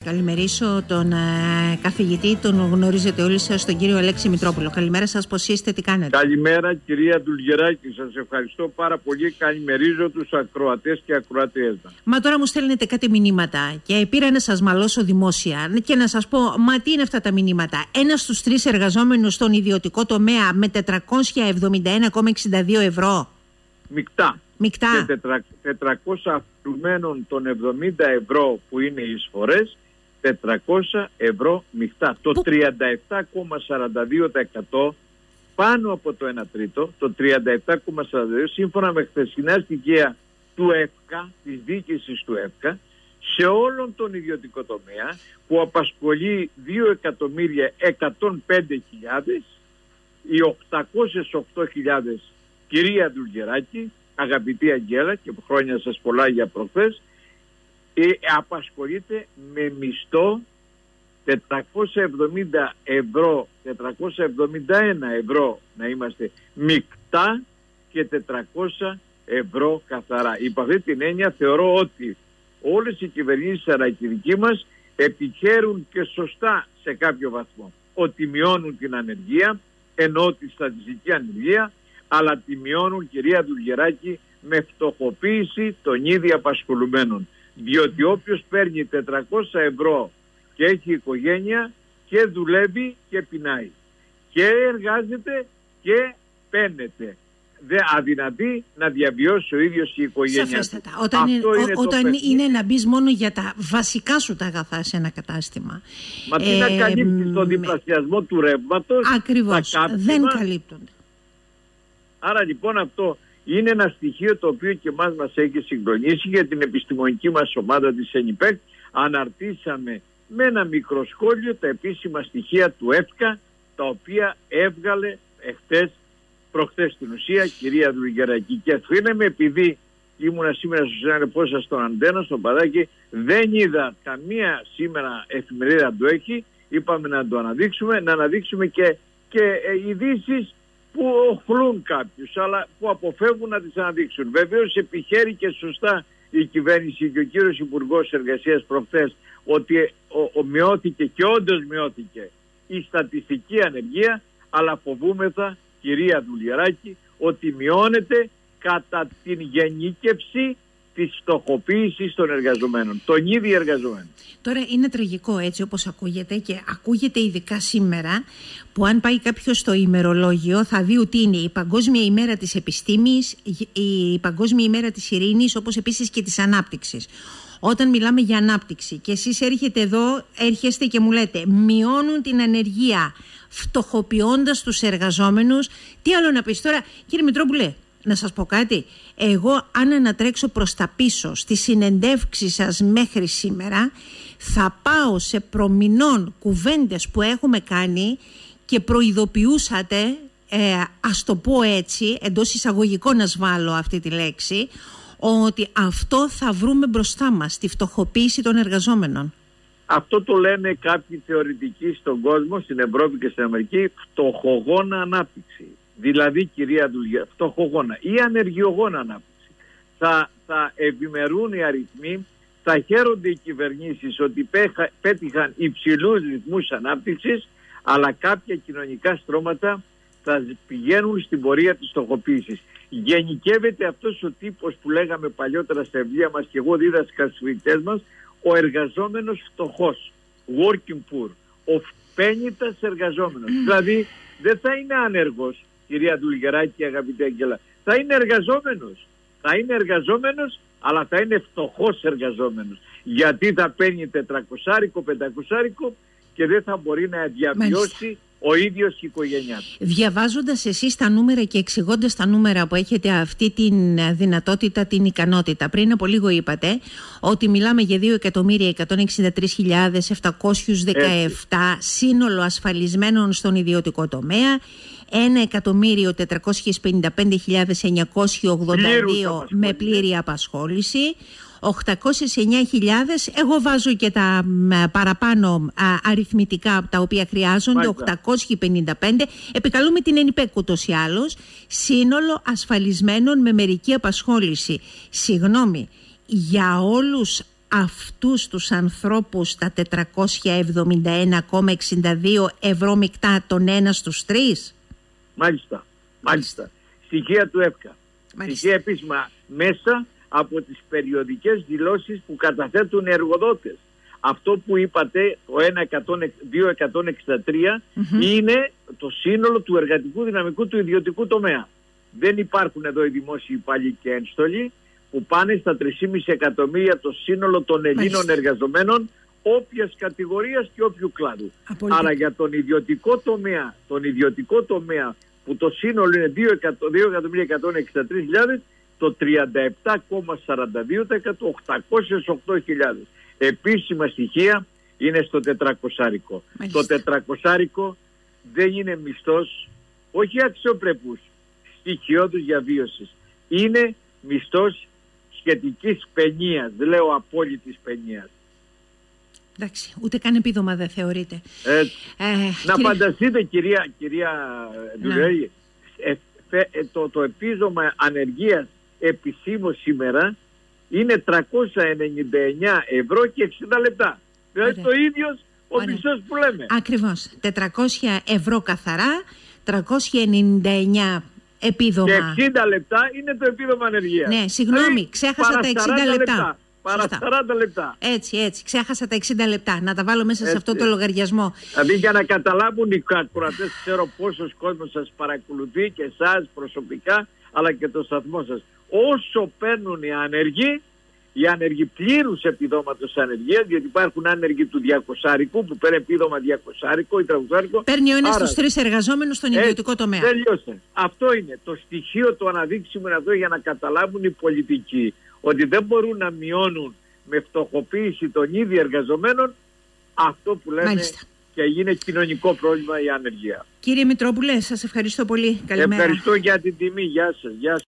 Καλημερίσω τον καθηγητή, τον γνωρίζετε όλοι σας, τον κύριο Αλέξη Μητρόπουλο. Καλημέρα σας, πώς είστε, τι κάνετε? Καλημέρα κυρία Ντουλγεράκη, σας ευχαριστώ πάρα πολύ. Καλημερίζω τους ακροατές και ακροατές. Μα τώρα μου στέλνετε κάτι μηνύματα και πήρα να σας μαλώσω δημόσια και να σας πω, μα τι είναι αυτά τα μηνύματα? Ένας στους 3 εργαζόμενους στον ιδιωτικό τομέα με 471,62 ευρώ. Μεικτά. Και 400 αυξημένων των 70 ευρώ που είναι οι εισφορές, 400 ευρώ μεικτά. Το 37,42% πάνω από το 1 τρίτο, το 37,42% σύμφωνα με χθεσινά στοιχεία του ΕΦΚΑ, της διοίκησης του ΕΦΚΑ, σε όλον τον ιδιωτικό τομέα που απασχολεί 2.105.000, οι 808.000 κυρία Ντουλγεράκη, αγαπητή Αγγέλα, και χρόνια σας πολλά για προχθές, απασχολείται με μισθό 470 ευρώ, 471 ευρώ να είμαστε μεικτά και 400 ευρώ καθαρά. Υπ' αυτή την έννοια θεωρώ ότι όλες οι κυβερνήσεις αλλά και οι δικοί μας επιχαίρουν και σωστά σε κάποιο βαθμό ότι μειώνουν την ανεργία, ενώ τη στατιστική ανεργία, αλλά τη μειώνουν, κυρία Ντουλγεράκη, με φτωχοποίηση των ήδη απασχολουμένων. Διότι όποιος παίρνει 400 ευρώ και έχει οικογένεια και δουλεύει και πεινάει και εργάζεται και παίρνεται, αδυνατεί να διαβιώσει ο ίδιος η οικογένεια. Σαφέστατα. Όταν είναι να μπεις μόνο για τα βασικά σου τα αγαθά σε ένα κατάστημα. Μα τι να καλύπτεις τον διπλασιασμό του ρεύματος? Ακριβώς, δεν καλύπτονται. Άρα λοιπόν αυτό είναι ένα στοιχείο το οποίο και μας έχει συγκλονίσει. Για την επιστημονική μας ομάδα της ΕΝΙΠΕΚ αναρτήσαμε με ένα μικρό σχόλιο τα επίσημα στοιχεία του ΕΦΚΑ, τα οποία έβγαλε προχθές στην ουσία, κυρία Ντουλγεράκη. Και αφήναμε, επειδή ήμουνα σήμερα στο συνάδελφό σας στον Αντένα, στον Παδάκι, δεν είδα καμία σήμερα εφημερίδα το έχει, είπαμε να το αναδείξουμε, να αναδείξουμε και ειδήσεις που οχλούν κάποιους, αλλά που αποφεύγουν να τις αναδείξουν. Βεβαίως επιχαίρει και σωστά η κυβέρνηση και ο κύριος Υπουργός Εργασίας προχθές ότι μειώθηκε και όντως μειώθηκε η στατιστική ανεργία, αλλά φοβούμεθα, κυρία Ντουλγεράκη, ότι μειώνεται κατά την γενίκευση της φτωχοποίησης των εργαζομένων, των ίδιων εργαζομένων. Τώρα είναι τραγικό έτσι όπως ακούγεται, και ακούγεται ειδικά σήμερα που αν πάει κάποιος στο ημερολόγιο θα δει ότι είναι η Παγκόσμια ημέρα της επιστήμης, η Παγκόσμια ημέρα της ειρήνης, όπως επίσης και της ανάπτυξης. Όταν μιλάμε για ανάπτυξη και εσείς έρχεστε και μου λέτε μειώνουν την ανεργία φτωχοποιώντας τους εργαζόμενους, τι άλλο να πεις τώρα? Κύριε Μητρόπουλε, να σας πω κάτι. Εγώ αν ανατρέξω προς τα πίσω στη συνεντεύξη σας μέχρι σήμερα, θα πάω σε προμηνών κουβέντες που έχουμε κάνει και προειδοποιούσατε, ας το πω έτσι, εντός εισαγωγικών να σβάλω αυτή τη λέξη, ότι αυτό θα βρούμε μπροστά μας, τη φτωχοποίηση των εργαζόμενων. Αυτό το λένε κάποιοι θεωρητικοί στον κόσμο, στην Ευρώπη και στην Αμερική, φτωχογόνα ανάπτυξη. Δηλαδή, κυρία Ντουλγεράκη, φτωχογόνα ή ανεργιογόνα ανάπτυξη. Θα ευημερούν οι αριθμοί, θα χαίρονται οι κυβερνήσεις ότι πέτυχαν υψηλούς ρυθμούς ανάπτυξης, αλλά κάποια κοινωνικά στρώματα θα πηγαίνουν στην πορεία της φτωχοποίησης. Γενικεύεται αυτός ο τύπος που λέγαμε παλιότερα στα βιβλία μας και εγώ δίδασκα στους φοιτητές μας, ο εργαζόμενος φτωχός, working poor, ο πένητας εργαζόμενος. Δηλαδή δεν θα είναι άνεργος, κυρία Ντουλγεράκη, αγαπητή Αγγέλα, θα είναι εργαζόμενος. Θα είναι εργαζόμενος, αλλά θα είναι φτωχός εργαζόμενος. Γιατί θα παίρνει 400, 500 και δεν θα μπορεί να διαβιώσει ο ίδιος η οικογένειά του. Διαβάζοντας εσείς τα νούμερα και εξηγώντας τα νούμερα που έχετε αυτή την δυνατότητα, την ικανότητα, πριν από λίγο είπατε ότι μιλάμε για 2.163.717 σύνολο ασφαλισμένων στον ιδιωτικό τομέα, 1.455.982 με πλήρη απασχόληση, 809.000, εγώ βάζω και τα παραπάνω αριθμητικά τα οποία χρειάζονται, 855, επικαλούμε την ΕΝΙΠΕΚ ούτως ή άλλως, σύνολο ασφαλισμένων με μερική απασχόληση. Συγγνώμη, για όλους αυτούς τους ανθρώπους τα 471,62 ευρώ μεικτά τον ένα στους τρεις? Μάλιστα. Στοιχεία του ΕΦΚΑ. Στοιχεία επίσημα μέσα από τις περιοδικές δηλώσεις που καταθέτουν οι εργοδότες. Αυτό που είπατε, το 2.163 είναι το σύνολο του εργατικού δυναμικού του ιδιωτικού τομέα. Δεν υπάρχουν εδώ οι δημόσιοι υπάλληλοι και ένστολοι που πάνε στα 3,5 εκατομμύρια το σύνολο των Ελλήνων εργαζομένων όποιας κατηγορίας και όποιου κλάδου. Άρα για τον ιδιωτικό τομέα που το σύνολο είναι 2.163.000, το 37,42%, 808.000. Επίσημα στοιχεία είναι στο 400. Το 400 δεν είναι μισθός, όχι αξιοπρεπούς, στοιχειώδους διαβίωσης. Είναι μισθός σχετικής παινίας, δεν λέω απόλυτης παινίας. Εντάξει, ούτε καν επίδομα δεν θεωρείται. Να φανταστείτε κυρία Δουλεή, το επίδομα ανεργίας επισήμως σήμερα είναι 399 ευρώ και 60 λεπτά. Δηλαδή το ίδιο ο μισθός που λέμε. Ακριβώς. 400 ευρώ καθαρά, 399 επίδομα. Και 60 λεπτά είναι το επίδομα ανεργίας. Ναι, συγγνώμη, ξέχασα τα 60 λεπτά. Παρά 40 λεπτά. Έτσι, ξέχασα τα 60 λεπτά. Να τα βάλω μέσα σε αυτό το λογαριασμό. Δηλαδή για να καταλάβουν οι ακροατές, ξέρω πόσος κόσμος σας παρακολουθεί και εσάς προσωπικά, αλλά και το σταθμό σας. Όσο παίρνουν οι άνεργοι πλήρους επιδόματος ανεργίας, γιατί υπάρχουν άνεργοι του 200 που παίρνουν επίδομα 200 ή 300. Παίρνει ο ένας στους τρεις εργαζόμενους στον ιδιωτικό τομέα. Τελειώστε. Αυτό είναι το στοιχείο, το αναδείξιμο είναι αυτό για να καταλάβουν οι πολιτικοί ότι δεν μπορούν να μειώνουν με φτωχοποίηση των ίδιων εργαζομένων αυτό που λένε. Μάλιστα. Και είναι κοινωνικό πρόβλημα η ανεργία. Κύριε Μητρόπουλε, σας ευχαριστώ πολύ. Καλημέρα. Ευχαριστώ για την τιμή. Γεια σας.